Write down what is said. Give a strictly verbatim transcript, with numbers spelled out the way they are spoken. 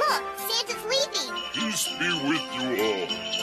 Look, Santa's leaving. Peace be with you all.